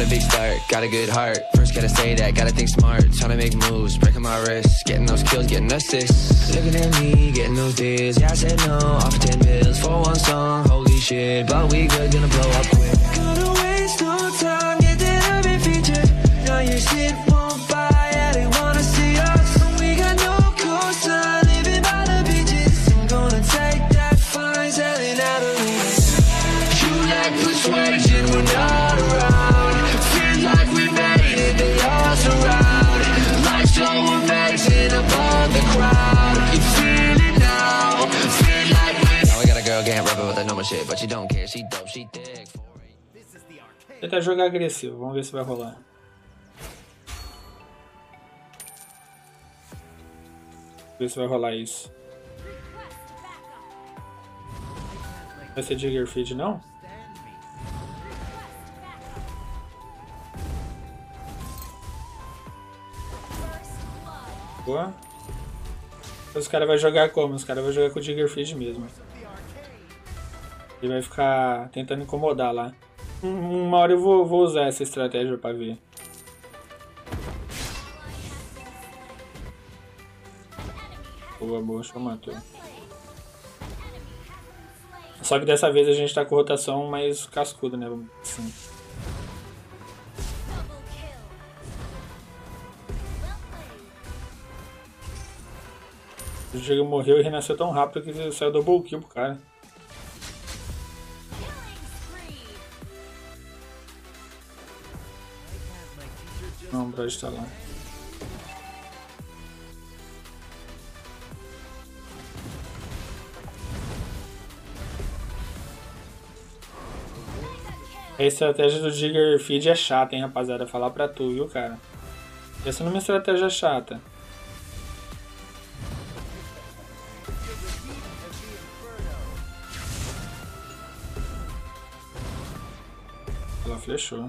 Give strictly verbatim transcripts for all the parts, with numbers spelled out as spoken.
a big start, got a good heart. First gotta say that, gotta think smart. Trying to make moves, breaking my wrists, getting those kills, getting assists. Looking at me, getting those deals. Yeah, I said no, off for ten bills for one song. Holy shit, but we good, gonna blow up quick. Gonna waste no time, get that urban feature. Now your shit won't buy, yeah, they wanna see us. We got no coastline, living by the beaches. I'm gonna take that fine, selling out of leaves. You lack persuasion, we're not around. Feel like we made it, they all surround. Life's so amazing above the crowd. You feel it now, feel like we. Now we got a girl can't rap with a normal shit, but she don't care, she dope, she thick. Tentar jogar agressivo, vamos ver se vai rolar. Ver se vai rolar isso. Vai ser Jigger Feed, não? Boa. Os caras vão jogar como? Os caras vão jogar com o Jigger Feed mesmo. Ele vai ficar tentando incomodar lá. Uma hora eu vou, vou usar essa estratégia pra ver. Boa, boa, show, matou. Só que dessa vez a gente tá com rotação mais cascuda, né? Assim. O Diego morreu e renasceu tão rápido que saiu double kill pro cara. Não, o Brad tá lá. A estratégia do Jigger Feed é chata, hein, rapaziada? Falar pra tu, viu, cara? Essa não é uma estratégia chata. Ela flechou.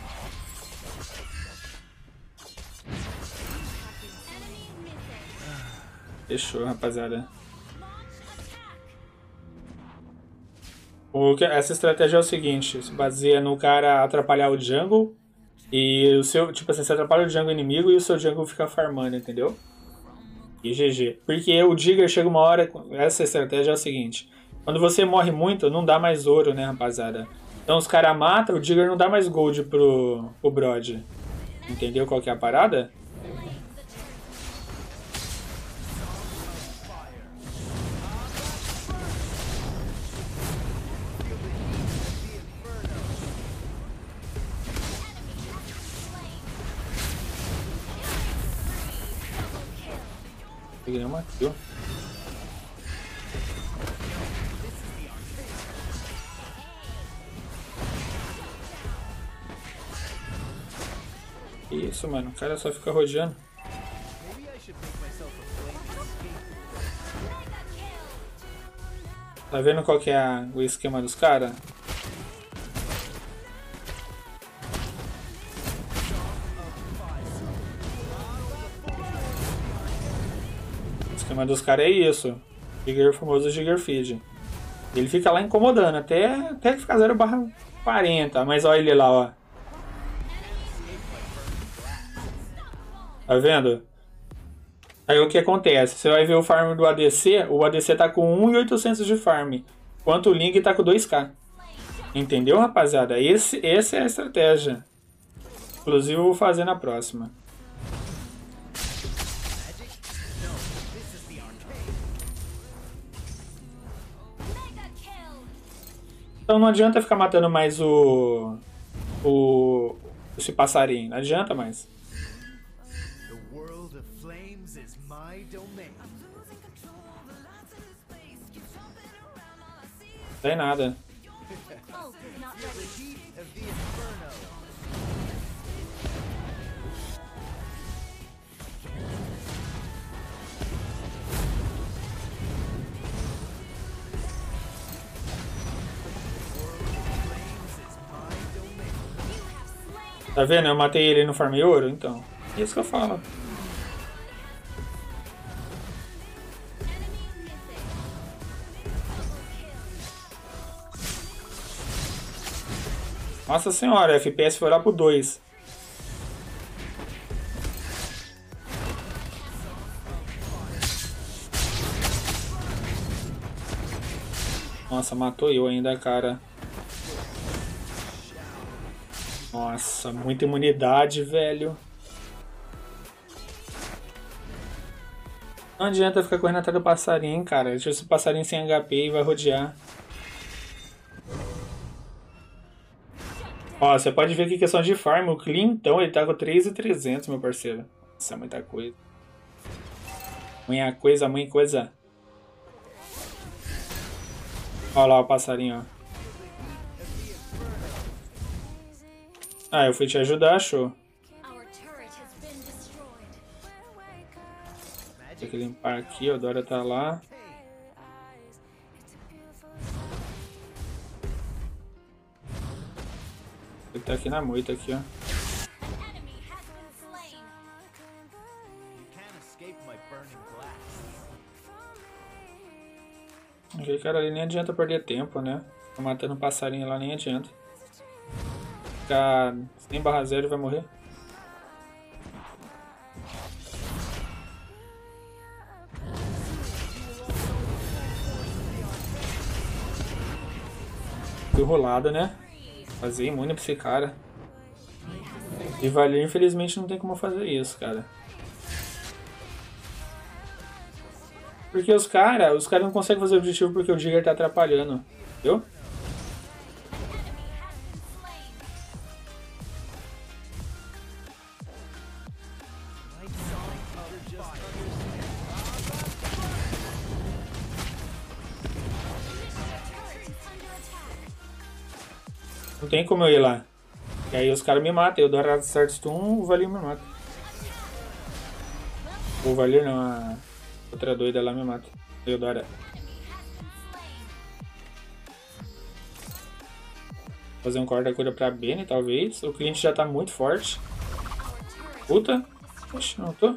Fechou, rapaziada. O que, essa estratégia é o seguinte, se baseia no cara atrapalhar o jungle e o seu, tipo assim, você atrapalha o jungle inimigo e o seu jungle fica farmando, entendeu? E G G. Porque o Jigger chega uma hora, essa estratégia é o seguinte, quando você morre muito, não dá mais ouro, né, rapaziada? Então os caras matam, o Jigger não dá mais gold pro, pro Brod. Entendeu qual que é a parada? Peguei uma kill. Isso, mano, o cara só fica rodeando. Tá vendo qual que é a, o esquema dos caras? O esquema dos caras é isso. Jigger, famoso Jigger Feed. Ele fica lá incomodando até, até ficar zero barra quarenta. Mas olha ele lá, ó. Tá vendo? Aí o que acontece? Você vai ver o farm do A D C. O A D C tá com um mil e oitocentos de farm. Enquanto o Ling tá com dois K. Entendeu, rapaziada? Esse, essa é a estratégia. Inclusive eu vou fazer na próxima. Então não adianta ficar matando mais o... o... esse passarinho. Não adianta mais. Não tem nada. Tá vendo? Eu matei ele no farm ouro, então. É isso que eu falo. Nossa senhora, o F P S foi lá pro dois. Nossa, matou eu ainda, cara. Nossa, muita imunidade, velho. Não adianta ficar correndo atrás do passarinho, cara. Deixa esse passarinho sem H P e vai rodear. Ó, você pode ver que questão de farm, o Clean, então, ele tá com três mil e trezentos, meu parceiro. Nossa, é muita coisa. Muita coisa, muita coisa. Olha lá o passarinho, ó. Ah, eu fui te ajudar, show. Tem que limpar aqui, ó. A Dora tá lá. Ele tá aqui na moita, aqui, ó. Aquele cara ali nem adianta perder tempo, né? Tá matando um passarinho lá, nem adianta. Ficar sem barra zero vai morrer. Fui rolado, né? Fazer imune pra esse cara. E Valir, infelizmente, não tem como fazer isso, cara. Porque os caras, os caras não conseguem fazer o objetivo porque o Jigger tá atrapalhando, entendeu? Não tem como eu ir lá. E aí os caras me matam, eu dou a certo stun, o Valir me mata. O Valir não, a outra doida lá me mata. Eudora. Fazer um corda-cura pra Bene, talvez. O cliente já tá muito forte. Puta. Oxe, não tô.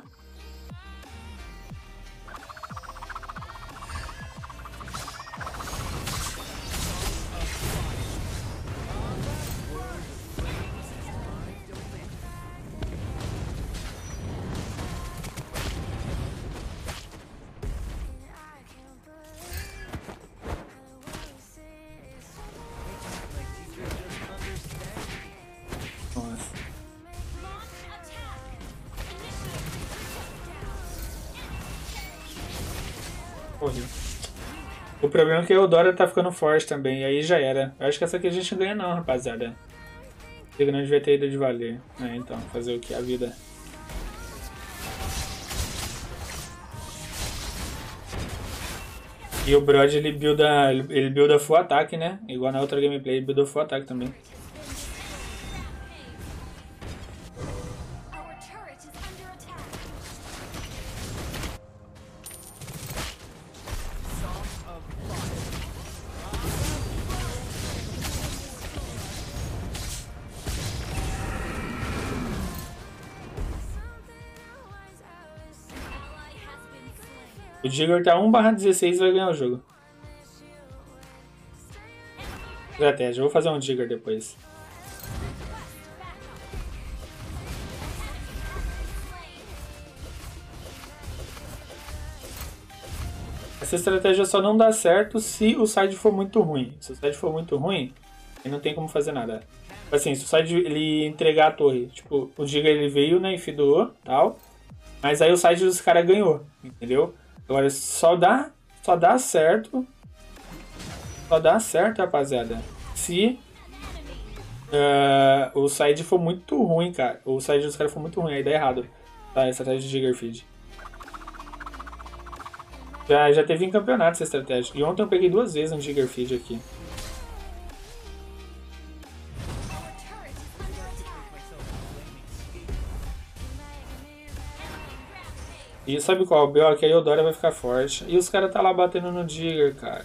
O problema é que a Eudora tá ficando forte também, e aí já era. Eu acho que essa aqui a gente não ganha não, rapaziada. Eu não devia ter ido de Valir. É, então, fazer o que? A vida. E o Brod, ele builda, ele builda full ataque, né? Igual na outra gameplay, ele builda full ataque também. O Jigger tá um barra dezesseis e vai ganhar o jogo. Estratégia, eu vou fazer um Jigger depois. Essa estratégia só não dá certo se o side for muito ruim. Se o side for muito ruim, aí não tem como fazer nada. Assim, se o side ele entregar a torre, tipo, o Jigger ele veio, né, e fidou, tal. Mas aí o side dos caras ganhou, entendeu? Agora só dá, só dá certo, só dá certo, rapaziada, se uh, o side for muito ruim, cara. O side dos caras for muito ruim, aí dá errado, tá? A estratégia de Jigger Feed. Já, já teve em campeonato essa estratégia. E ontem eu peguei duas vezes um Jigger Feed aqui. E sabe qual? O B O que a Eudora vai ficar forte. E os caras tá lá batendo no Jigger, cara.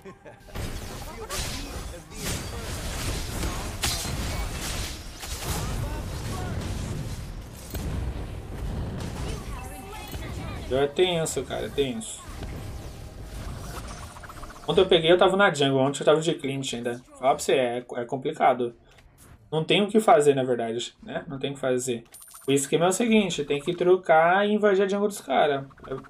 É tenso, cara, é tenso. Ontem eu peguei, eu tava na jungle, ontem eu tava de Clint ainda. Fala pra você, é, é complicado. não tem o que fazer, na verdade, né? Não tem o que fazer. O esquema é o seguinte, tem que trocar e invadir a jungle dos caras. Né?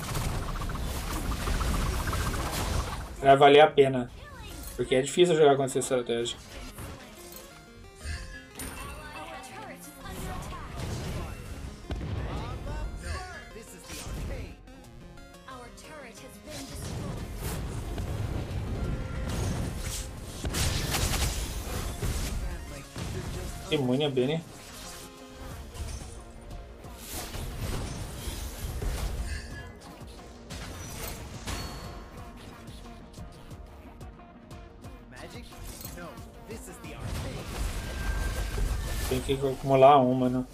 Pra valer a pena. Porque é difícil jogar com essa estratégia. Imune a Bene. Tem que acumular uma, né?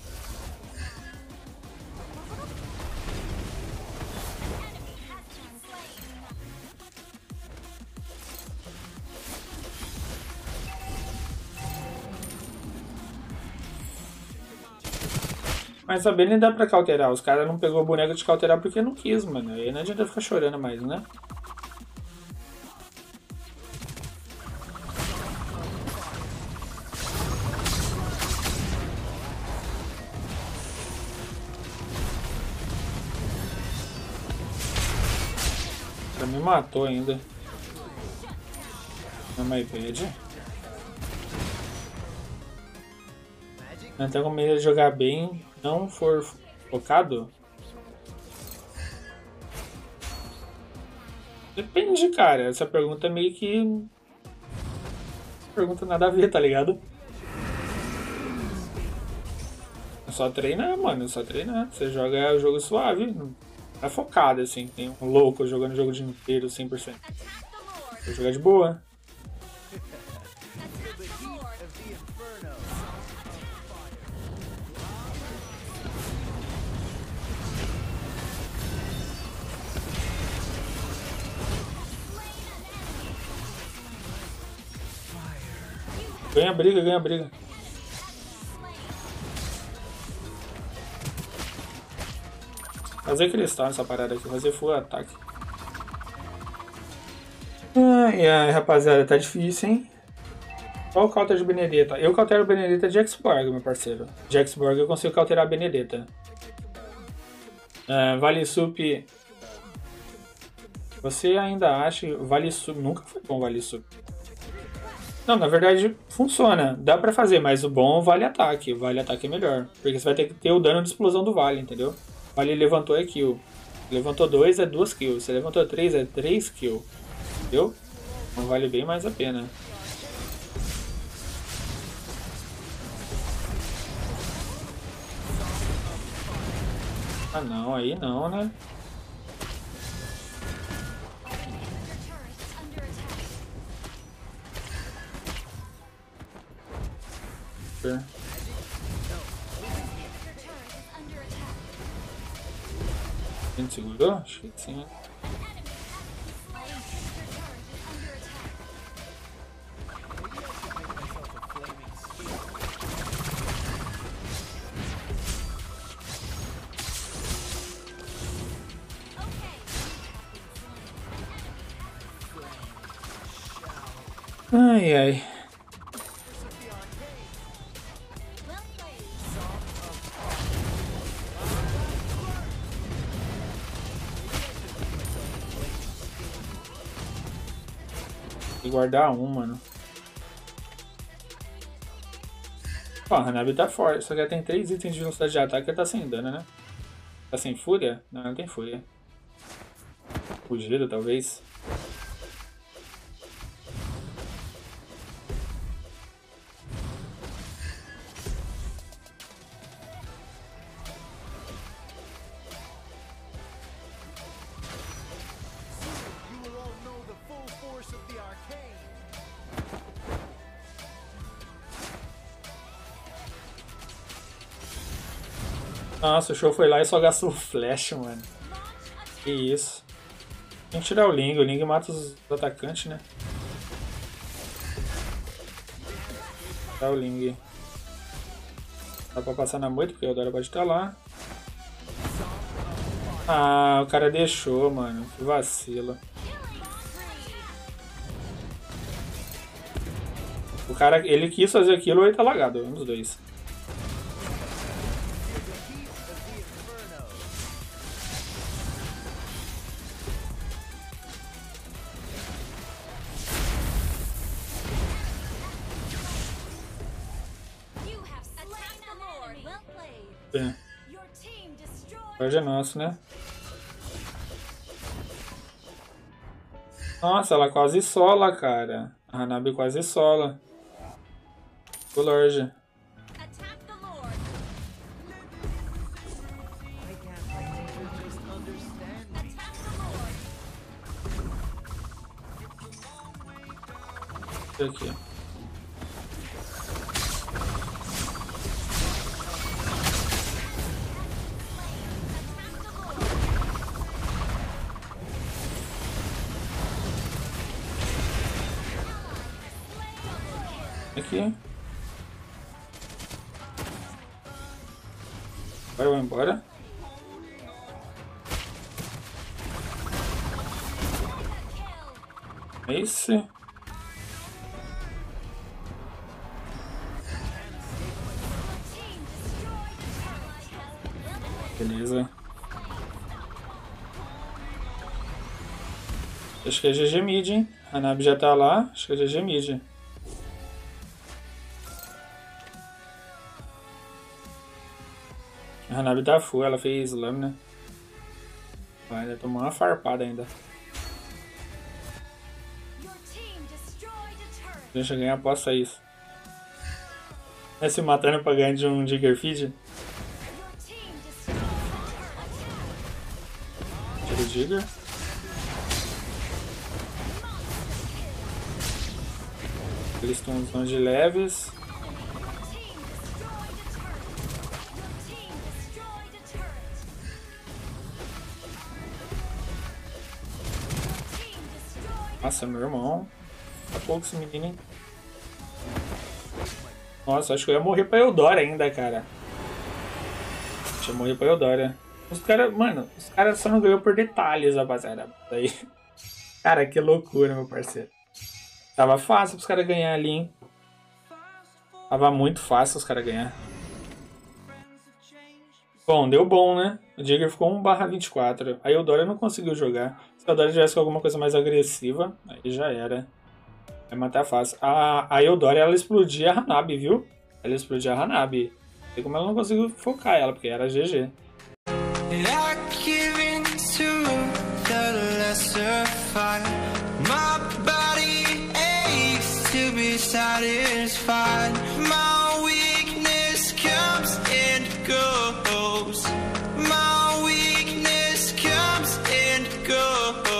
Mas a Bene dá pra cauterar. Os caras não pegou o boneco de cauterar porque não quis, mano. Aí não adianta ficar chorando mais, né? Já me matou ainda. Na my bad. Não tem como ele jogar bem, não for focado? Depende, cara. Essa pergunta é meio que... pergunta nada a ver, tá ligado? É só treinar, mano. É só treinar. Você joga o jogo suave. Não é focado, assim. Tem um louco jogando o jogo o dia inteiro, cem por cento. Vou jogar de boa. Ganha briga, ganha briga. Fazer cristal nessa parada aqui, fazer full ataque. Ai, ai, rapaziada, tá difícil, hein? Qual o counter de Benedetta? Eu cautero Benedetta de X-Borg, meu parceiro. De X-Borg eu consigo cauterar a Benedetta. Uh, vale Sup. Você ainda acha Vale Sup? Nunca foi bom Vale Sup. Não, na verdade funciona, dá pra fazer, mas o bom vale ataque, vale ataque é melhor. Porque você vai ter que ter o dano de explosão do vale, entendeu? Vale levantou é kill, levantou dois é duas kills, se levantou três é três kills, entendeu? Então vale bem mais a pena. Ah não, aí não, né? A gente segurou? Acho que sim, né? Ai, ai. Tem que guardar um, mano. Ó, a Hanabi tá forte, só que ela tem três itens de velocidade de ataque e ela tá sem dano, né? Tá sem fúria? Não, não tem fúria. Fugido, talvez. Nossa, o show foi lá e só gastou o flash, mano. Que isso. Tem que tirar o Ling, o Ling mata os atacantes, né? Tirar o Ling. Dá pra passar na moita, porque o Eudora pode estar lá. Ah, o cara deixou, mano. Que vacilo. O cara, ele quis fazer aquilo ou ele tá lagado, um dos dois. É. Hoje é nosso, né? Nossa, ela quase sola, cara. A Hanabi quase sola. O Lorde. Aqui. Aqui. Agora eu vou embora. Esse. Beleza. Acho que é G G mid, hein? A Hanabi já tá lá. Acho que é G G mid. A Hanabi tá full, ela fez lâmina. Vai ainda tomar uma farpada ainda. Deixa eu ganhar, aposta isso. É se matando pra ganhar de um Digger Feed. Tira o Digger. Eles estão de leves. Nossa, meu irmão. Tá pouco esse menino, hein? Nossa, acho que eu ia morrer pra Eudora ainda, cara. Deixa eu morrer pra Eudora. Os caras, mano, os caras só não ganhou por detalhes, rapaziada. Daí... Cara, que loucura, meu parceiro. Tava fácil pros caras ganhar ali, hein? Tava muito fácil os caras ganhar. Bom, deu bom, né? O Digger ficou um barra vinte e quatro. A Eudora não conseguiu jogar. Se a Eudora tivesse com alguma coisa mais agressiva, aí já era. Vai matar fácil. A, a Eudora, ela explodia a Hanabi, viu? Ela explodia a Hanabi. Não sei como ela não conseguiu focar ela, porque era G G. My weakness comes and goes.